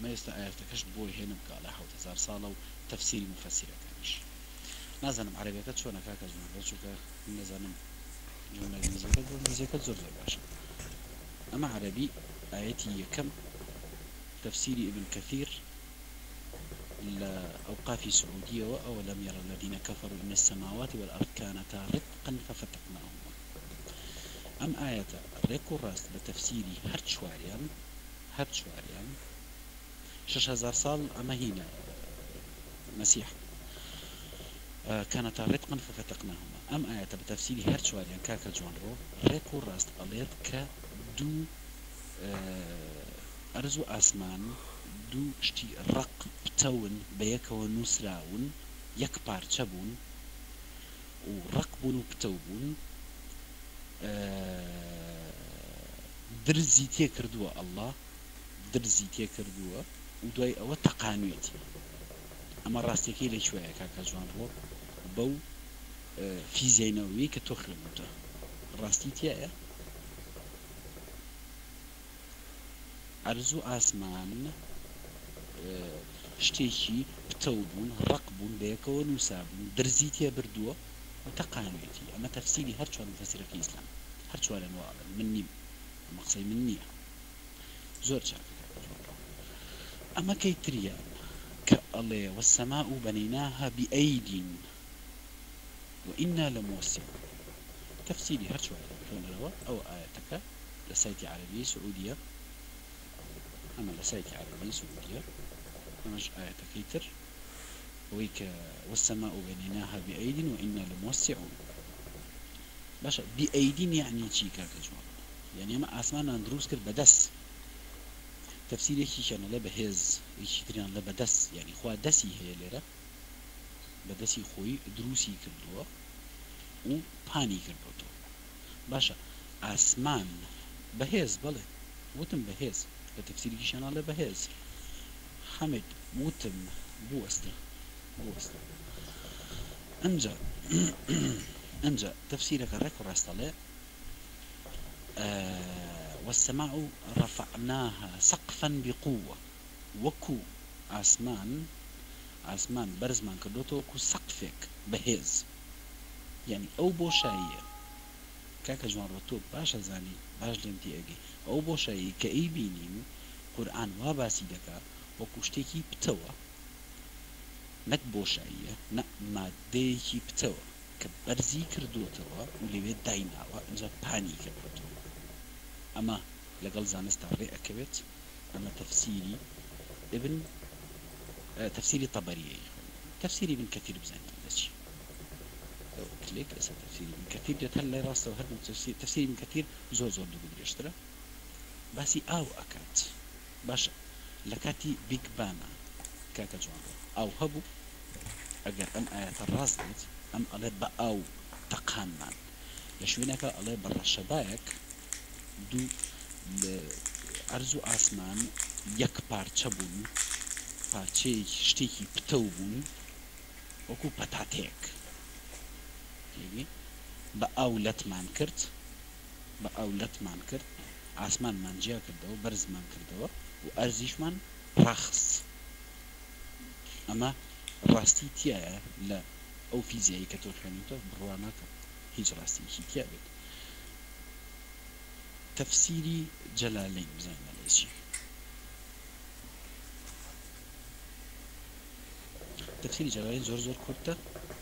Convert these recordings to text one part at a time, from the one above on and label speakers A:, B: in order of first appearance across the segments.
A: ما يستأيف تكشت بوي هنا بقى على 1000 ساڵە و تفسيري مفسرەکانیش نازانم عربیەکەت چۆنە کاکە جوان چونکە نازانم جملەکەت زۆر باشە ئەمە عربی ئاەتی یەکەم تفسيري ابن كثير لأوقاف سعودية وأولم يرى الذين كفروا إن السماوات والأرض كانتا رتقا ففتقناهما أم آية ريكو راست بتفسيري هرتشواريان 6000 صال أما هنا مسيح كانتا رتقا ففتقناهما أم آية بتفسيري هرتشواريان كاكا جوانرو ريكو راست أليت كدو أرزو آسمان دو شتي رق بتون بيكو نوسراون يك بارچبون ورقبون بتوبون درزي تيكردوا الله درزي تيكردوا ودوي او تقانويتي اما راستيكي لي شويه كاكا جوان رو بو فيزينوي كتوخرمته راستيتي أرزو آسمان شتيشي بتوبون رقبون بيكون وسابون درزيتي بردوه وتقانويتي أما تفسيري هرشوان مفسر في الإسلام هرشوان أنواع مني مقصي مني زور شافي أما كيتريان كالله والسماء بنيناها بأيد وإنا لموسعون تفسيري هرشوان أو آياتك لسيتي عربية سعودية أما لسيتي عربية سعودية مش آية كيتر ويك والسماء بنيناها بأيد وإنا لموسعون باشا بأيد يعني شي كاكجوان يعني ما أسمعنا ندروس كر بدس تفسير يشي شان لا بهز يشي تريان لا بدس يعني خوا دسي هي ليرة بدسي خوي دروسي كردوا و باني كردوتو باشا أسمان بهز بله وتم بهز بتفسير يشي شان لا بهز حمد وتم بوسته انجا تفسيرك ريكو راستالي والسماء رفعناها سقفا بقوة وكو آسمان برزمان كردوتو وكو سقفك بهز يعني او بوشاية كاكا جوان روتو باشا زاني باش لمتي اجي او بوشاية كأي بينيم قرآن واباسي دكا وكو شتيكي بتوا نك بوشاية نك ماديكي بتوا كبرزي كردوتوا ولي دايناوا انجا باني كردوتوا اما لقل زانستا رئكبت اما تفسيري ابن تفسيري طبري تفسيري ابن كثير بزين هذا لو كليك اسا تفسيري ابن كثير جت هلا راسه وهذا تفسيري ابن كثير زور دو بدي اشترى باسي او اكات باش لكاتي بيج بانا كاكا جوان او هبو اگر ام آيات الرازدت ام علي بأو تقانمان لشوينك علي برا شبايك دو لأرزو آسمان يك پارچه بون پارچه شتيكي بتو بون وكو پتاتيك بأو لتمان کرد آسمان من جا کردو برز من کردو و ارزیش من رخص اما راستی تیایه ل او فیزیایی که تو خوانیتو برواناک هیچ راستی تیایه بید تفسيري جلالين زي ما ليش تفسيري جلالين زور كرتا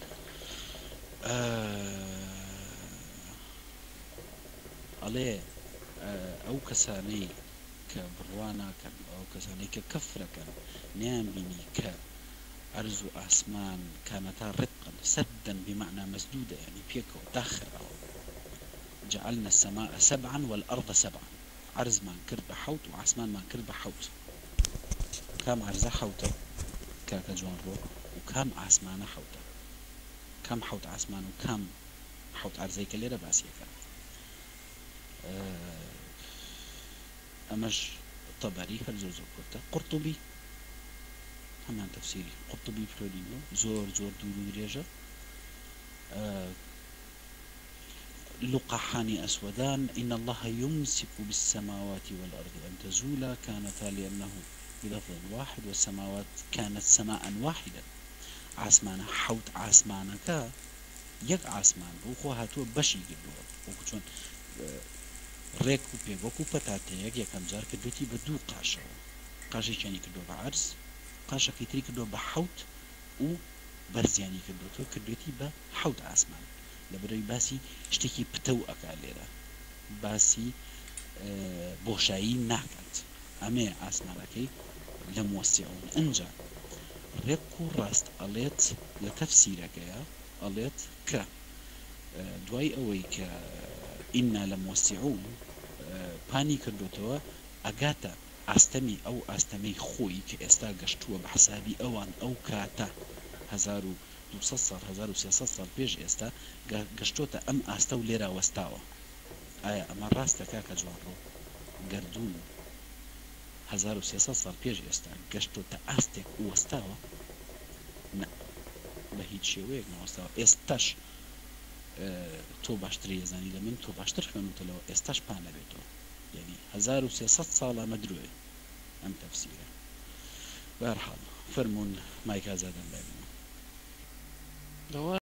A: عليه او كساني كبروانا كان او كساني ككفرة كان نيام بني كأرزو آسمان كانتا رتقا سدا بمعنى مسدودة يعني بيكو داخل جعلنا السماء سبعا والأرض سبعا عرز ما كرب حوت وعسمان ما كرب حوت كم عرز حوت كاكا جوان رو وكم عسمان حوت كم حوت عسمان وكم حوت عرزي كليرة باسية كان أمش طبري هالزوزو كرتا قرطبي همان تفسيري قرطبي بلولينو زور دورو دريجة لقحان أسودان إن الله يمسك بالسماوات والأرض أن تزولا كانتا لأنه بلفظ واحد والسماوات كانت سماء واحدة عاسمانە حوت عاسمانەکە یەک عاسمان بوو خۆ هاتووە بەشی کردووە وەکو چۆن ڕێک و پێ وەکو پەتاتەیەک یەکەم جار کردوێتی بە دوو قاشەوە قاشێکیانی کردووە بە عەرز قاشەکەی تری کردووە بە حوت و بەرزیانی کردوێتەوە کردوێتی بە حوت عاسمان لەبەرەوەی باسی شتێکی پتە و ئەکا لێرە باسی بۆشایی ناکات ئەمێ ئاسمانەکەی لە موسیعون ئەنجا ڕێک و ڕاست ئەڵێت لە تەفسیرەکەیە ئەڵێت کە دوای ئەوەی کە ئیننا لە موسیعون پانی کردوتەوە ئەگاتە ئاستەمی ئەو ئاستەمەی خۆی کە ئێستا گەشتووە بە حسابی ئەوان ئەو کاتە 1200 ساڵ 1300 ساڵ پێش ئێستا گەشتۆتە ئەم ئاستە و لێرە وەستاوە ئایا ئەمە ڕاستە کاکە جوانڕۆ گەردوون 1300 ساڵ پێش ئێستا گەشتۆتە ئاستێک وەستاوە بە هیچ شێوەیەک نەوەستاوە ئێستاش تۆ باشتر ێزانی لە من تۆ باشتر خوێنوتەوە ئێستاش پانە بێتەوە یعنی 1300 ساڵ ئەمە درۆیە ئەم تەفسیرە بەهەرحاڵ فەرموون مایک ئازادەم لای بنەوە